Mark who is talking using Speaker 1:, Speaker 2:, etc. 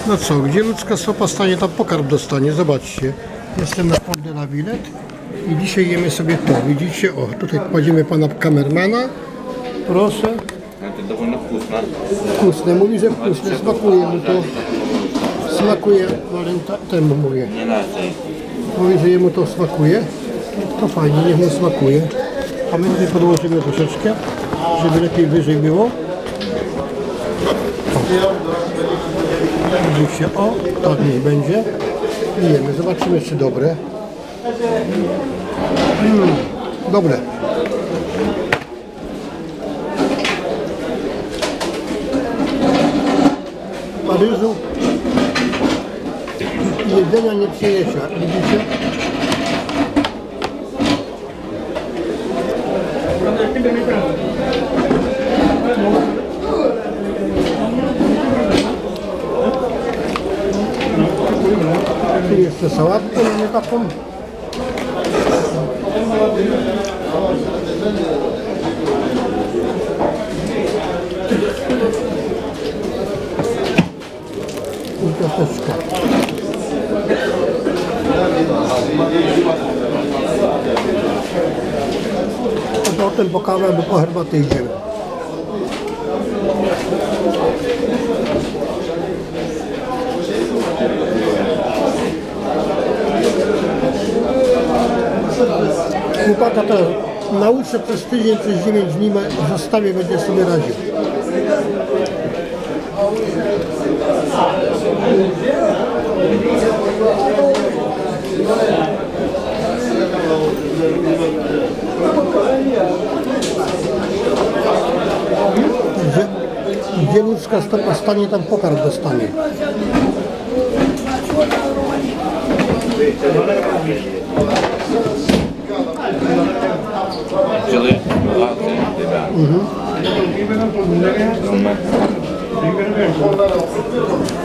Speaker 1: No co, gdzie ludzka stopa stanie, tam pokarm dostanie, zobaczcie. Jestem na Pont de la Villette i dzisiaj jemy sobie to, widzicie, o, tutaj kładziemy pana kamermana, proszę.
Speaker 2: To довольно вкусно.
Speaker 1: Wkusne, mówi, że wkusne, smakuje mu to, smakuje, temu mówię.
Speaker 2: Nie raczej.
Speaker 1: Mówi, że jemu to smakuje, to fajnie, niech mu smakuje. A my tutaj podłożymy troszeczkę, żeby lepiej wyżej było. Widzicie, o, tak niech będzie. I jemy, zobaczymy czy dobre. Dobre. W Paryżu jedzenia nie przyjesie, widzicie? Tu jeszcze sałatkę mamy taką. I ciasteczka. A potem po kawę albo po herbatę idziemy. Chłopaka to nauczę przez tydzień, przez 9 dni, zostawię, będzie sobie radził. Gdzie ludzka stopa stanie, tam pokarm dostanie.
Speaker 2: Chili, latte, deva. Rummet.